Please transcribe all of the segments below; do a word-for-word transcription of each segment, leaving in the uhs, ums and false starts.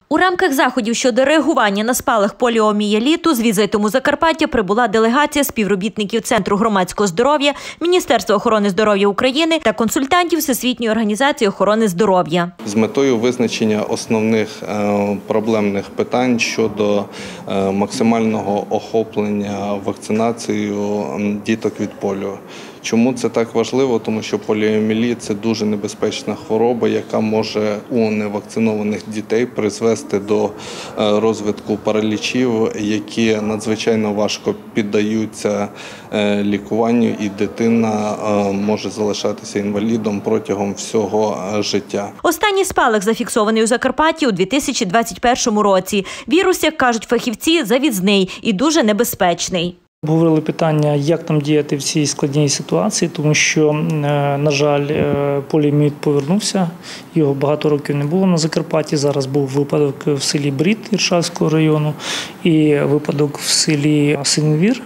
У рамках заходів щодо реагування на спалах поліомієліту з візитом у Закарпаття прибула делегація співробітників Центру громадського здоров'я, Міністерства охорони здоров'я України та консультантів Всесвітньої організації охорони здоров'я. З метою визначення основних проблемних питань щодо максимального охоплення вакцинацією діток від поліо. Чому це так важливо? Тому що поліомієліт – це дуже небезпечна хвороба, яка може у невакцинованих дітей призвести до розвитку паралічів, які надзвичайно важко піддаються лікуванню, і дитина може залишатися інвалідом протягом всього життя. Останній спалах зафіксований у Закарпатті у дві тисячі двадцять першому році. Вірус, як кажуть фахівці, завізний і дуже небезпечний. Говорили питання, як там діяти в цій складній ситуації, тому що, на жаль, поліомієліт повернувся, його багато років не було на Закарпатті. Зараз був випадок в селі Брід Іршавського району і випадок в селі Синевір.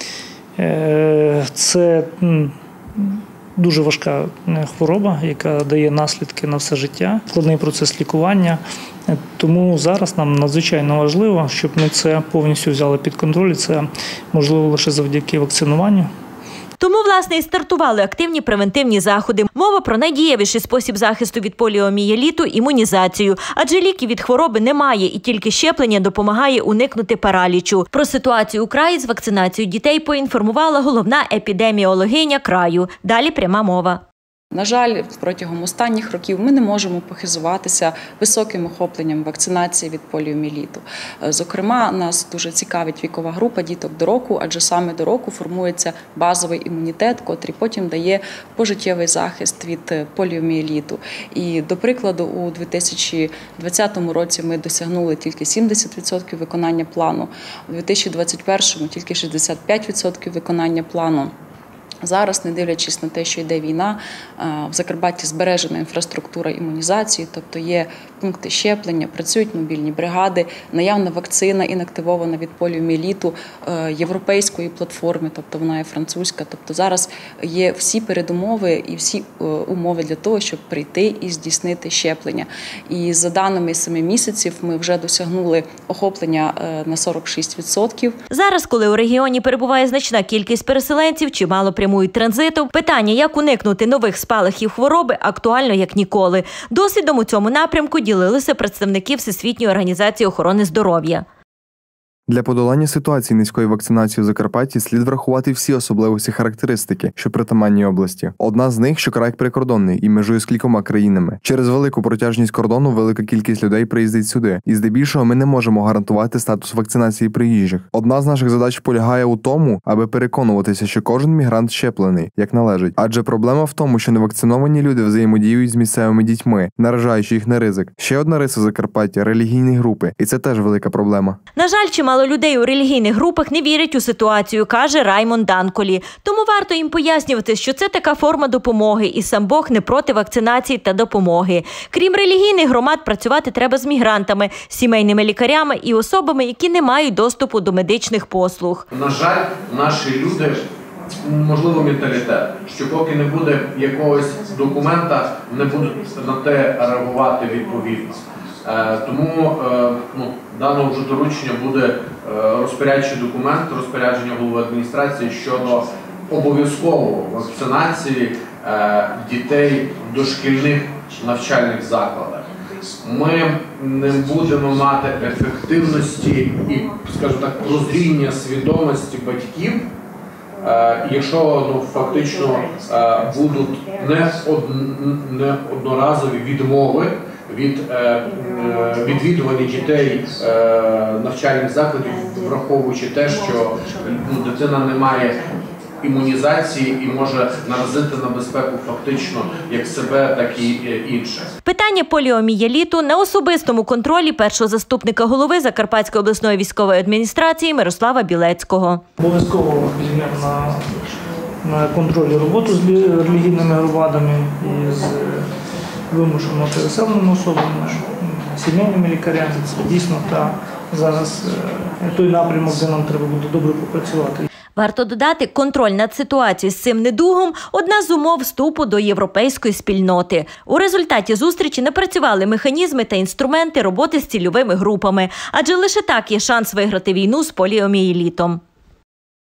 Це дуже важка хвороба, яка дає наслідки на все життя, складний процес лікування. Тому зараз нам надзвичайно важливо, щоб ми це повністю взяли під контроль. Це можливо лише завдяки вакцинуванню. Тому, власне, і стартували активні превентивні заходи. Мова про найдієвіший спосіб захисту від поліомієліту – імунізацію. Адже ліків від хвороби немає, і тільки щеплення допомагає уникнути паралічу. Про ситуацію у краї з вакцинацією дітей поінформувала головна епідеміологиня краю. Далі пряма мова. На жаль, протягом останніх років ми не можемо похизуватися високим охопленням вакцинації від поліомієліту. Зокрема, нас дуже цікавить вікова група діток до року, адже саме до року формується базовий імунітет, котрий потім дає пожиттєвий захист від поліомієліту. І, до прикладу, у дві тисячі двадцятому році ми досягнули тільки сімдесят відсотків виконання плану, у дві тисячі двадцять першому – тільки шістдесят п'ять відсотків виконання плану. Зараз, не дивлячись на те, що йде війна, в Закарпатті збережена інфраструктура імунізації, тобто є пункти щеплення, працюють мобільні бригади, наявна вакцина інактивована від поліомієліту європейської платформи, тобто вона є французька. Тобто зараз є всі передумови і всі умови для того, щоб прийти і здійснити щеплення. І за даними семи місяців ми вже досягнули охоплення на сорок шість відсотків. Зараз, коли у регіоні перебуває значна кількість переселенців, чимало прямують транзитом, питання, як уникнути нових спалахів хвороби, актуально як ніколи. Досвідом у цьому напрямку ділилися представники Всесвітньої організації охорони здоров'я. Для подолання ситуації низької вакцинації у Закарпатті слід врахувати всі особливості характеристики, що притаманні області. Одна з них, що край прикордонний і межує з кількома країнами. Через велику протяжність кордону велика кількість людей приїздить сюди. І здебільшого ми не можемо гарантувати статус вакцинації приїжджих. Одна з наших задач полягає у тому, аби переконуватися, що кожен мігрант щеплений, як належить. Адже проблема в тому, що невакциновані люди взаємодіють з місцевими дітьми, наражаючи їх на ризик. Ще одна риса Закарпаття – релігійні групи. І це теж велика проблема. На жаль, чимало Чимало людей у релігійних групах не вірять у ситуацію, каже Раймон Данколі. Тому варто їм пояснювати, що це така форма допомоги, і сам Бог не проти вакцинації та допомоги. Крім релігійних громад, працювати треба з мігрантами, сімейними лікарями і особами, які не мають доступу до медичних послуг. На жаль, наші люди, можливо, менталітет, що поки не буде якогось документа, не будуть на те реагувати відповідно. Тому ну, даного вже доручення буде розпорядчий документ, розпорядження голови адміністрації щодо обов'язкової вакцинації дітей в дошкільних навчальних закладах. Ми не будемо мати ефективності і, скажімо так, прозріння свідомості батьків, якщо ну, фактично будуть не, од... не одноразові відмови від е, відвідування дітей е, навчальних закладів, враховуючи те, що ну, дитина не має імунізації і може наразити на безпеку фактично як себе, так і інших. Питання поліомієліту на особистому контролі першого заступника голови Закарпатської обласної військової адміністрації Мирослава Білецького. Обов'язково візьмемо на, на контролі роботу з релігійними громадами і з вимушено переселеними особами, сімейними лікарями. Це дійсно та зараз той напрямок, де нам треба буде добре попрацювати. Варто додати, контроль над ситуацією з цим недугом – одна з умов вступу до європейської спільноти. У результаті зустрічі напрацювали механізми та інструменти роботи з цільовими групами, адже лише так є шанс виграти війну з поліомієлітом.